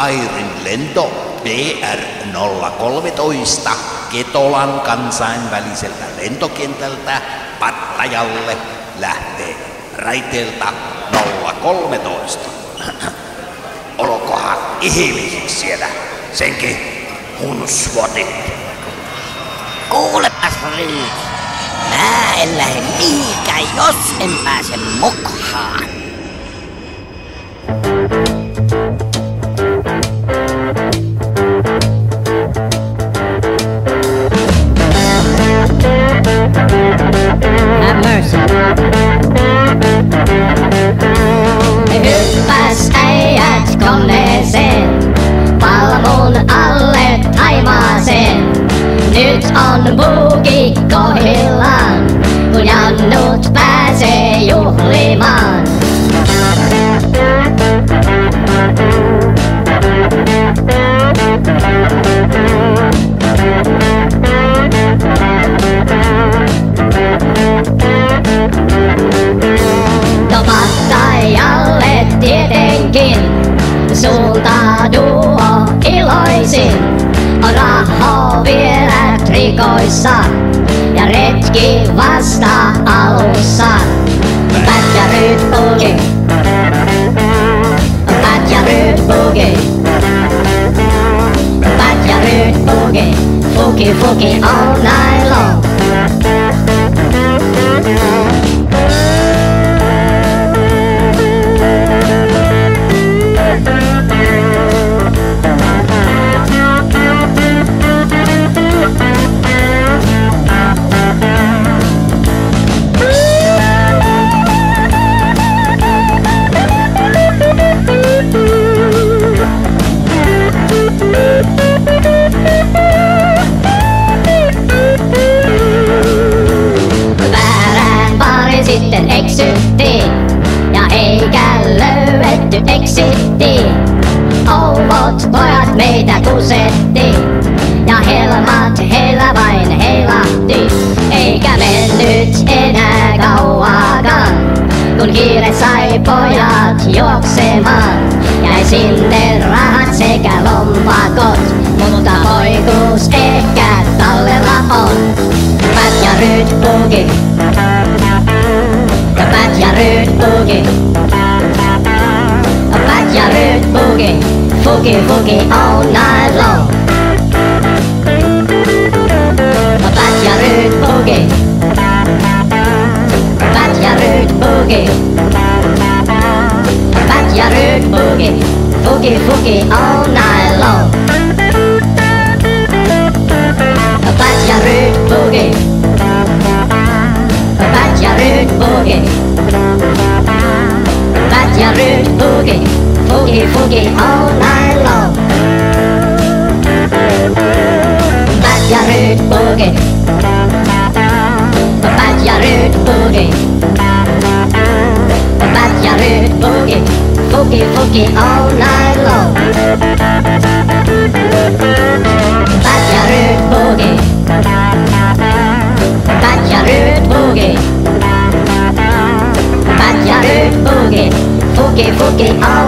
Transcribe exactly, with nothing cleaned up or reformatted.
Airin lento B R nolla kolmetoista Ketolan kansainväliseltä lentokentältä Pattajalle lähtee raiteelta nolla kolmetoista. Olkohan ihmisiksi siellä senkin hunsvotit. Kuulepas Riik, mä en lähde mihinkään, jos en pääse mukaan. Have mercy. Hyppäs äijät koneeseen, palmun alle Taimaaseen. Nyt on bugi kohillaan, kun jannut pääsee juhlimaan. No Pattajalle tietenkin suuntauduo iloisin. On rahaa vielä trikoissa ja retki vasta alussa. Pätjäryt bugi, pätjäryt bugi, pätjäryt bugi, fuki fuki all night long. Sitten eksyttiin ja eikä löydetty eksittiin. Ouvot pojat meitä kusettiin ja helmat heillä vain heilahti. Eikä mennyt enää kauaakaan, kun kiire sai pojat juoksemaan. Jäi sinne rahat sekä lompakot, mutta poikuus ehkä tallella on. Pätjäryt bugi, pätjäryt bugi, pätjäryt bugi, fuki fuki all night long. Pätjäryt bugi, pätjäryt bugi, pätjäryt bugi, fuki fuki all night long. Pätjäryt bugi, pätjäryt bugi, pätjäryt bugi, fuki fuki all night long. Pätjäryt bugi, pätjäryt bugi, pätjäryt bugi, fuki fuki all night long. Pätjäryt bugi, pätjäryt bugi, pätjäryt bugi, fuki fuki all